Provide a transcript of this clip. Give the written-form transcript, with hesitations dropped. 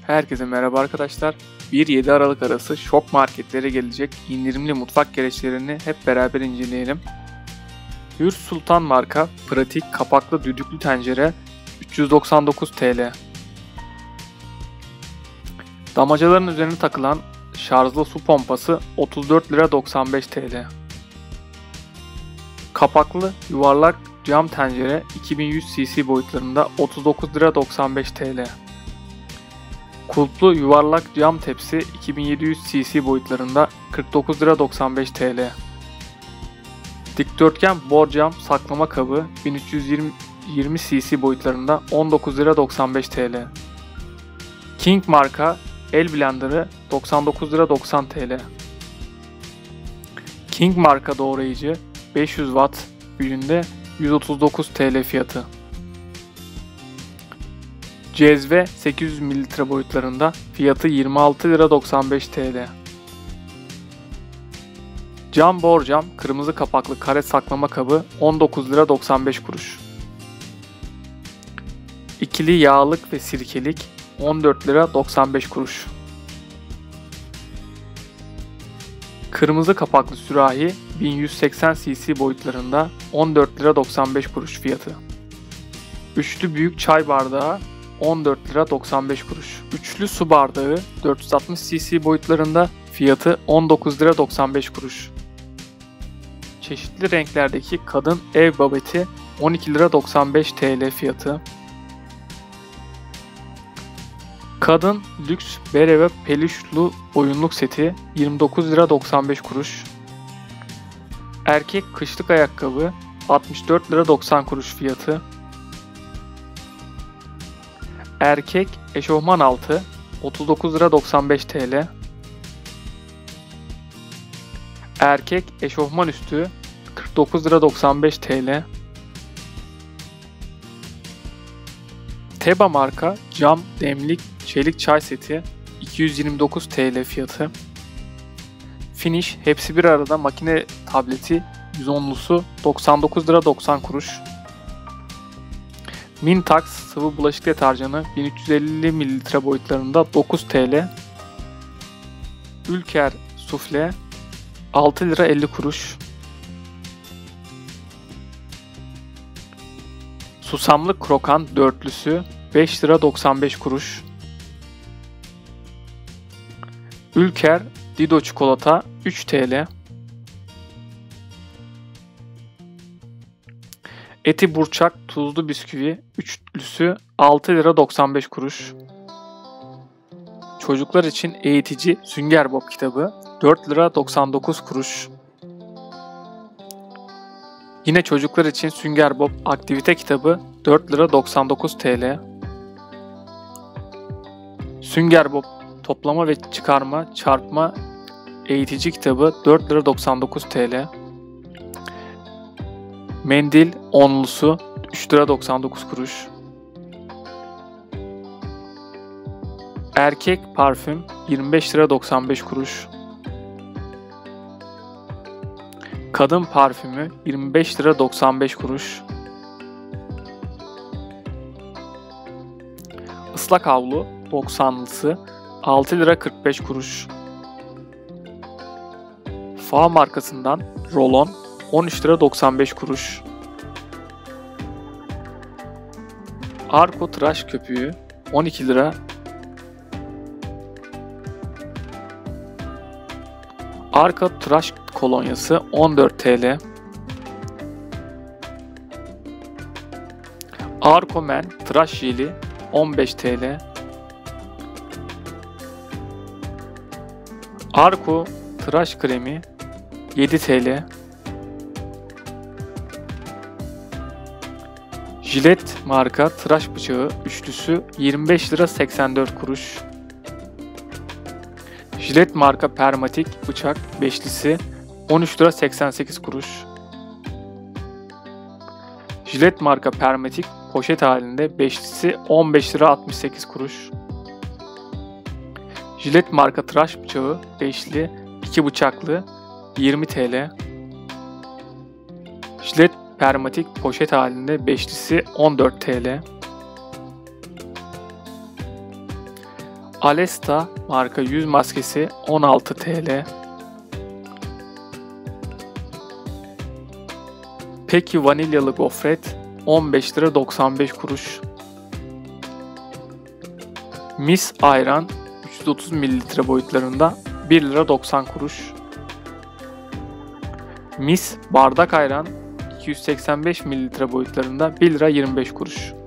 Herkese merhaba arkadaşlar. 1-7 Aralık arası şok marketlere gelecek indirimli mutfak gereçlerini hep beraber inceleyelim. Hür Sultan marka pratik kapaklı düdüklü tencere 399 TL. Damacaların üzerine takılan şarjlı su pompası 34 lira 95 TL. Kapaklı yuvarlak cam tencere 2100 cc boyutlarında 39 lira 95 TL. Kulplu yuvarlak cam tepsi 2700 cc boyutlarında 49 lira 95 TL. Dikdörtgen borcam saklama kabı 1320 cc boyutlarında 19 lira 95 TL. King marka el blenderı 99 lira 90 TL. King marka doğrayıcı 500 watt gücünde 139 TL fiyatı. Cezve 800 ml boyutlarında fiyatı 26 lira 95 TL. Cam borcam kırmızı kapaklı kare saklama kabı 19 lira 95 kuruş. İkili yağlık ve sirkelik 14 lira 95 kuruş. Kırmızı kapaklı sürahi 1180 cc boyutlarında 14 lira 95 kuruş fiyatı. Üçlü büyük çay bardağı 14 lira 95 kuruş. Üçlü su bardağı 460 cc boyutlarında fiyatı 19 lira 95 kuruş. Çeşitli renklerdeki kadın ev babeti 12 lira 95 TL fiyatı. Kadın lüks bere ve peluşlu oyunluk seti 29 lira 95 kuruş. Erkek kışlık ayakkabı 64 lira 90 kuruş fiyatı. Erkek eşofman altı 39 lira 95 TL. Erkek eşofman üstü 49 lira 95 TL. Teba marka cam demlik çelik çay seti 229 TL fiyatı. Finish hepsi bir arada makine tableti 110'lusu 99 lira 90 kuruş. Mintax sıvı bulaşık deterjanı 1350 ml boyutlarında 9 TL. Ülker sufle 6 lira 50 kuruş. Susamlı krokan dörtlüsü 5 lira 95 kuruş. Ülker Dido çikolata 3 TL. Eti burçak tuzlu bisküvi üçlüsü 6 lira 95 kuruş. Çocuklar için eğitici Sünger Bob kitabı 4 lira 99 kuruş. Yine çocuklar için Sünger Bob aktivite kitabı 4 lira 99 TL. Sünger Bob toplama ve çıkarma çarpma eğitici kitabı 4 lira 99 TL. Mendil onlusu 3 lira 99 kuruş. Erkek parfüm 25 lira 95 kuruş. Kadın parfümü 25 lira 95 kuruş. Islak havlu 90'lısı 6 lira 45 kuruş. Fa markasından rolon 13 lira 95 kuruş. Arko tıraş köpüğü 12 lira. Arko tıraş kolonyası 14 TL. Arko Men tıraş jeli 15 TL. Arko tıraş kremi 7 TL. Jilet marka tıraş bıçağı üçlüsü 25 lira 84 kuruş. Jilet marka permatik bıçak beşlisi 13 lira 88 kuruş. Jilet marka permatik poşet halinde beşlisi 15 lira 68 kuruş. Jilet marka tıraş bıçağı beşli 2 bıçaklı 20 TL. Jilet permatik poşet halinde beşlisi 14 TL. Alesta marka yüz maskesi 16 TL. Peki vanilyalı gofret 15 lira 95 kuruş. Mis ayran 330 ml boyutlarında 1 lira 90 kuruş. Mis bardak ayran 285 ml boyutlarında 1 lira 25 kuruş.